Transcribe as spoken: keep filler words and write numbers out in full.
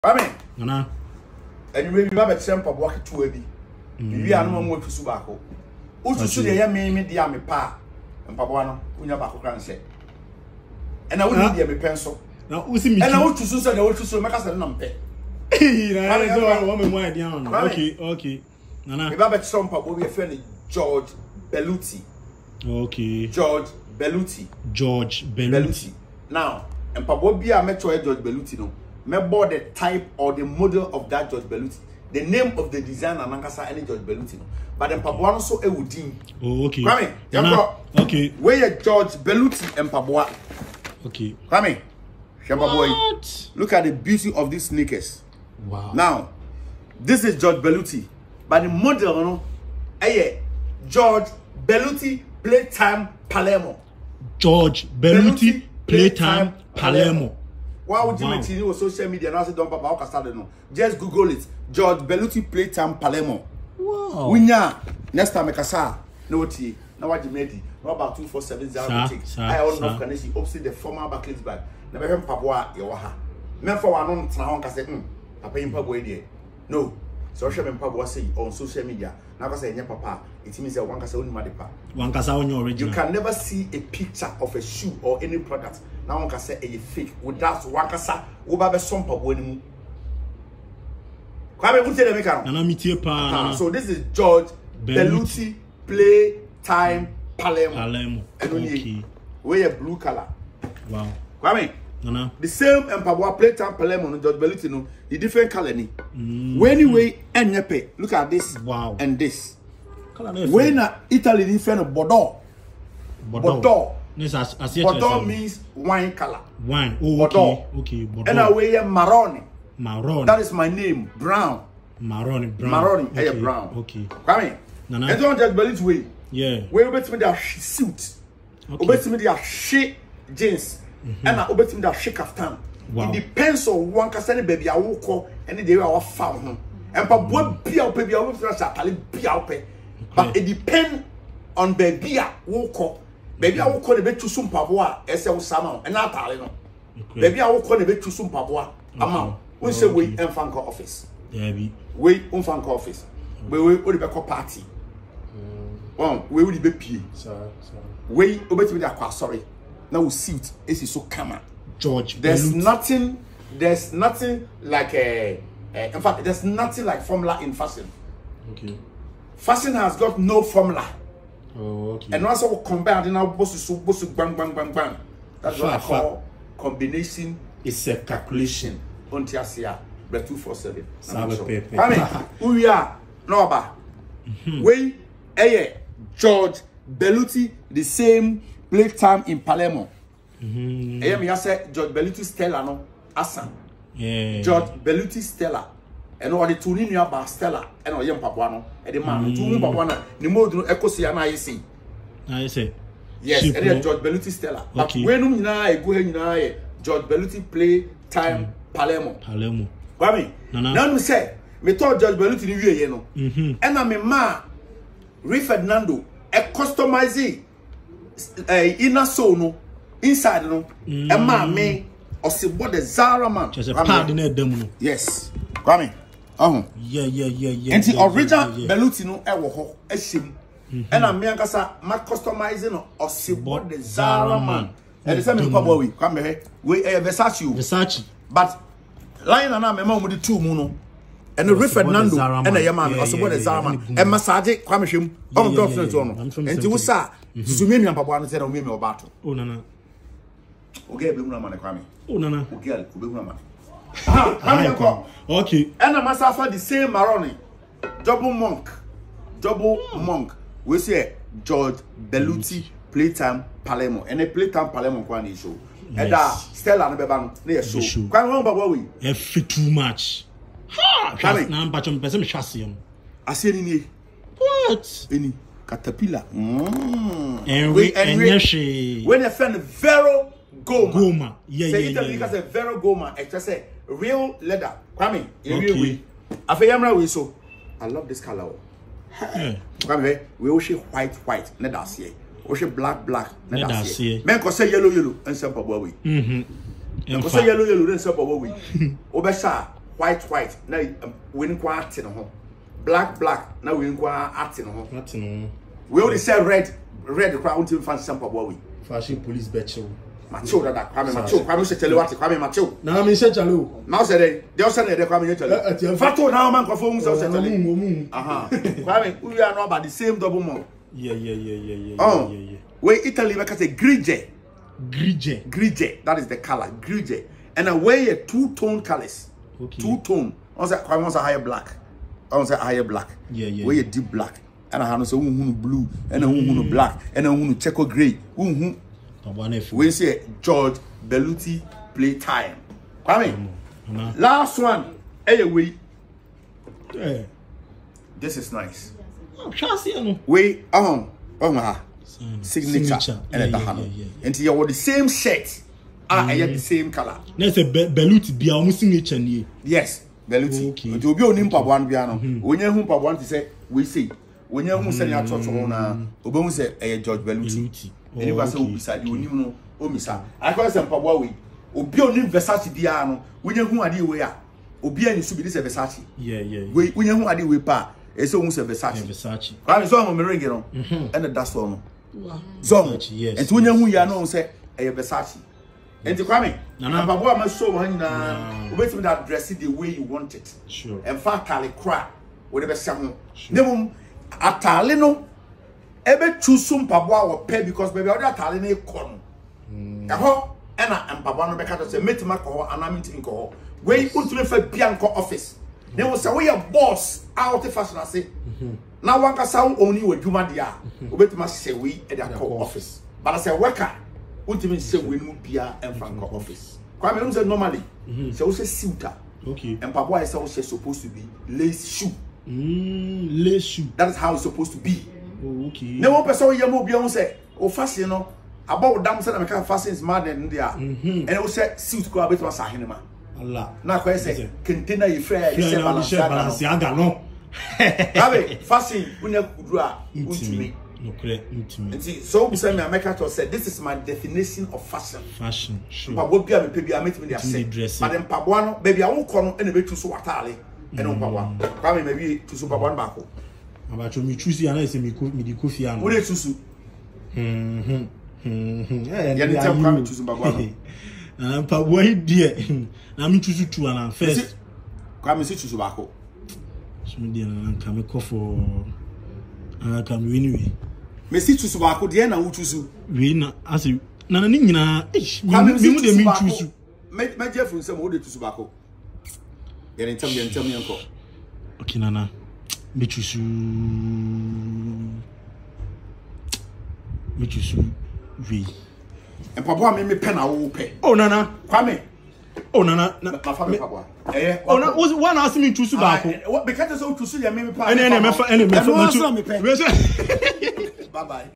I mean, Nana. And you may be a temper walking to a bee. You are no more to Subaco. Also, should I mean me the army pa and Pabuano, Unabaco can say. And I wouldn't be a pencil. Now, who's me? And I want to say the old to make us a number. Okay, okay. Nana. If I bet some Pabu, we are friendly George berluti. Okay. George berluti. George berluti. Now, and Pabu be a metro George berluti no. Remember the type or the model of that George berluti. The name of the designer Nankasa any George berluti no. But then Pabuano so a woodin. Oh, okay. Kwame, Nana. Okay. Where George berluti and Pabua. Okay. Kwame, boy. Look at the beauty of these sneakers. Wow. Now, this is George berluti. But the model, no, eh, George berluti Playtime Palermo. George berluti Playtime Palermo. Why would you wow. mention it on social media and I say don't papa start no? Just Google it. George berluti Playtime Palermo. Wow. Winya next time I say no tea. Now what you made? No about two four seven zero six. I don't know can see opposite the former Barclays bag. Never heard Papa Yawaha. Men for one on Tanawan can say, hmm, Papa in Papa idea. No. Social media Papa say on social media. Now I say Papa, it means that one can say only Madipa. One can say on your original. You can never see a picture of a shoe or any product. Now one can say a fake without one can say Ubabe some Papa anymore. So this is George berluti Playtime Palermo. Palermo. Okay. Wear a blue color. Wow. Kwame. Nana. The same Empabwa Playtime Palermo no George berluti no. The different color ni. Mm. When anyway and yepe. Look at this. Wow. And this. When na Italy different of Bordeaux. Bordeaux. Bordeaux. Yes, as, as Bordeaux means wine color. Wine. Oh, Bordeaux. Okay. Okay. Bordeaux. And I wear marroni. Marroni. That is my name. Brown. Marroni. Brown. Marroni. Okay. Okay. Brown. Okay. Kwame. Nana. And don't just berluti way. Yeah. Where you bet me that suit. Okay. Bet me that shit jeans. Mm-hmm. And I bet me that shit kaftan. Wow. It depends on one can baby I will call any day I found. And but what be out baby I will flash be out. But it depends on baby I will call. Baby I will call the bed to some pavoa as I was somehow and not talent. Baby I will call the bed to some pavoa amount. We say we and fanco office. Yeah, we on fanco office. We will be a party. Oh, we will be P. Sorry, sorry. We obey me that sorry. Now we see it. This is so common. George. There's berluti. nothing. There's nothing like a. Uh, in fact, there's nothing like formula in fashion. Okay. Fashion has got no formula. Oh, okay. And also combined now, boss to boss bang bang bang bang. That's what I call combination. It's a calculation. Ontiasia, but two four seven. I mean, who we are? No, ba. We, eh, George berluti, the same Playtime in Palermo. Mm-hmm. Eh, me I said George berluti Stella no, Asan. Yeah. George berluti Stella. And all the two new about Stella and all young Papuano. And the man, two Papuana, the mode no echo see and I see. I say. Yes, and then George berluti Stella. But when you know, go ahead, you know, George berluti Playtime mm. Palermo. Palermo. Why now me say, me told George berluti ni wie ye no. Mhm. And I me ma Ray Ferdinando e customize eh inner soul no inside no e ma me osibo the Zara man. Just a pad in there no. Yes. Kwame. Oh. Yeah, yeah, yeah, yeah. And the yeah, original yeah, yeah. berluti no e wo ho ehim. And I me ankasa ma customize no osibo the Zara man. And the same papa we come here. We eh Versace. Versace. But line na me ma mo the two mu no. And the Ray Ferdinando and the Yaman also what the Zara man. And massage kwame hwem. Oh don't feel to no. And you sa Sumi mi papa no say na me me obato. Oh nana. Okay, be huna man kwame. Oh nana. Okay, be huna man. Ah, okay. And I must have the same maroni. Double monk. Double monk. We say George berluti Playtime Palermo. And a Playtime Palermo kwani show. And that Stella no beba no na show. Kwani won baba we? E fit too much. Ha! Kwani na mpacho mpese me hwase am. Ase ni ni. What? Any caterpillar. Mm. And we and yeshi. When a friend Vero Goma. Goma. Yeah, yeah, yeah. Say because a Vero Goma, it just say real leather. Kwame, you okay. real we. Afa yamra we so. I love this color. Yeah. Kwame, we all she white white, let us see. We she black black, let us see. see. Men ko say yellow yellow and some papa we. Mhm. Men ko say yellow yellow and some papa we. Obesa white white na we nkwa ate no ho black black na we nkwa ate no ho ate no we only say red red kwa until fan sample boy we fashion police betcho macho dada kwa me macho kwa me se tele wate kwa me macho na me se chale o na say dey dey say dey kwa me nye tele fato na man kwa fo mu se tele aha kwa me we are not about the same double more yeah yeah yeah yeah yeah oh, yeah yeah we Italy we can say grigio grigio grigio that is the color grigio and a way a two tone colors okay two tone on say kwa me say higher black on say higher black yeah yeah we a deep black and I have no say unhunu blue and unhunu black and unhunu checo gray unhunu we say George Berluti play time Kwame mm, last one hey we yeah this is nice oh chassis no we um oh my signature, signature. And yeah, the yeah, yeah, yeah, yeah. And you have the same shirt ah mm. And the same color na say Berluti bia o signature nie yes Berluti okay. Nti obi oni mpaboa no bia no onye hu mpaboa nti say we say onye hu say ya chocho na obo hu say eh George Berluti eni kwa say obisa di onim no omisa I call say mpaboa we obi oni Versace bia no onye hu ade we a obi ani so bi say Versace yeah yeah we onye hu ade we pa e say hu say Versace Versace kwa so mo me ring no and that so no so yes enti onye hu ya no say eh Versace enti Kwame mpaboa ma show han na obetimi that dress it the way you want it sure and fa kale kra we dey be se ho nemum atale no ebe chusu mpaboa wo pe because baby odi atale na ekọ no eho ena mpaboa no be ka to say metima ko anamiti nko ho we ultimate fa bia nko office they will say we are boss out of fashion ase na wanka sa oni wadwuma dia obetima say we e dey call office but I say worker ultimate say we no bia emfa nko office kwa me say normally say we say suit okay and mpaboa is also supposed to be lace shoe mm lace shoe that is how it's supposed to be oh okay ne one person we mo bia won say o fashion no about dam say na make fashion is mad and there and we say suit ko abeto sa henema Allah na ko say container you free you say balance aga no abe fashion unya kudru a untumi no kre untumi nti so we say me make to say this is my definition of fashion fashion sure mpaboa bia me pe bia metimi dey say but mpaboa no baby a wo ko no ene betu so watale ene mpaboa kwa me maybe tu so mpaboa ba ko abacho mi choose ya na say mi ko mi di kofi an wo dey tusu mhm mhm eh ya ni tem kwa me tusu mpaboa no ah mpaboa die na mi choose two an first kwa me si tusu ba ko so mi dey na nka me ko for ah ka me anyway me si tusu ba ko de na wo tusu we na asi na na ni nyina eh mi mu de mi choose me me jefu nsem wo de tusu ba ko ya ni tem ya tem yanko okay nana me choose me choose we mpaboa me me pe na wo pe oh nana Kwame oh nana na fa me mpaboa eh oh na was one ask me choose ba ko because so choose ya me me pa ene ene me fa ene me fa bye bye